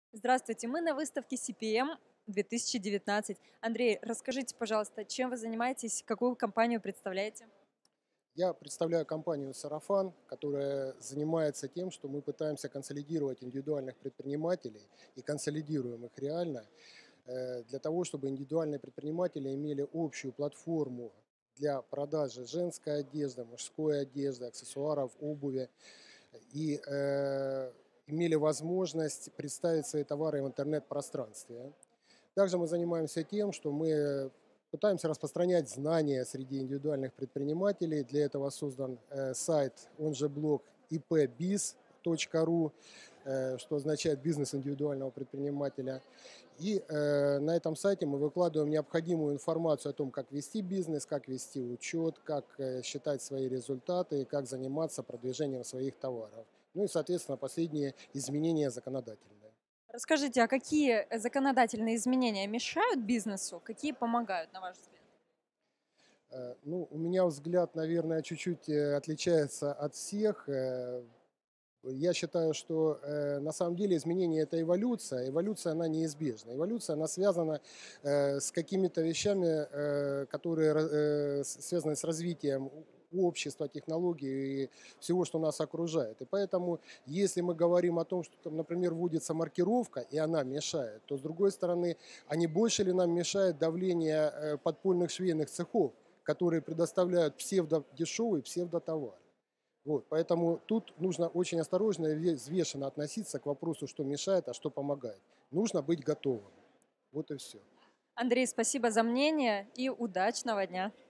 Здравствуйте, мы на выставке CPM 2019. Андрей, расскажите, пожалуйста, чем вы занимаетесь, какую компанию представляете? Я представляю компанию «Сарафан», которая занимается тем, что мы пытаемся консолидировать индивидуальных предпринимателей и консолидируем их реально для того, чтобы индивидуальные предприниматели имели общую платформу для продажи женской одежды, мужской одежды, аксессуаров, обуви и имели возможность представить свои товары в интернет-пространстве. Также мы занимаемся тем, что мы пытаемся распространять знания среди индивидуальных предпринимателей. Для этого создан сайт, он же блог ipbiz.ru, что означает «бизнес индивидуального предпринимателя». И на этом сайте мы выкладываем необходимую информацию о том, как вести бизнес, как вести учет, как считать свои результаты, как заниматься продвижением своих товаров. Ну и, соответственно, последние изменения законодательные. Расскажите, а какие законодательные изменения мешают бизнесу, какие помогают, на ваш взгляд? Ну, у меня взгляд, наверное, чуть-чуть отличается от всех. Я считаю, что на самом деле изменение – это эволюция. Эволюция, она неизбежна. Эволюция, она связана с какими-то вещами, которые связаны с развитием общества, технологий и всего, что нас окружает. И поэтому, если мы говорим о том, что, там, например, вводится маркировка, и она мешает, то, с другой стороны, а не больше ли нам мешает давление подпольных швейных цехов, которые предоставляют псевдодешевый псевдотовар? Вот, поэтому тут нужно очень осторожно и взвешенно относиться к вопросу, что мешает, а что помогает. Нужно быть готовым. Вот и все. Андрей, спасибо за мнение и удачного дня.